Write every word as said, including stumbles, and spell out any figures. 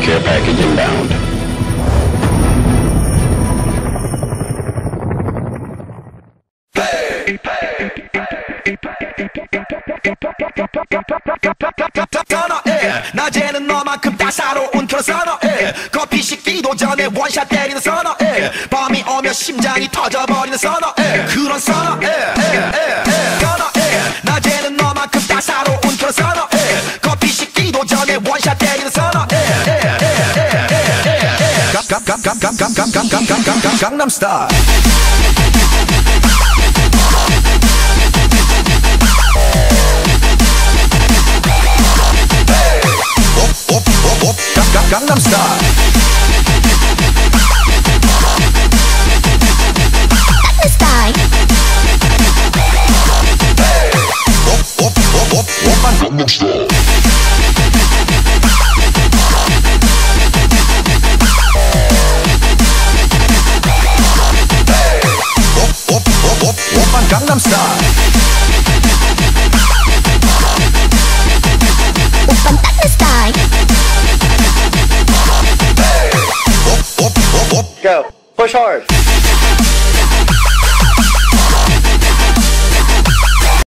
Care package inbound. 낮에는 너만큼 따사로운 그런 선어해. 커피 식기도 전에 원샷 때리는 선어해. 밤이 오면 심장이 터져버리는 선어해. 그런 선어해. 선어해. 낮에는 너만큼 따사로운 그런 선어해. 커피 식기도 전에 원샷 때리는 선어해. 강남스타일. 강남스타일. 강남스타일. 강남스타일. 오빤 따뜻 스타일. Go, push hard.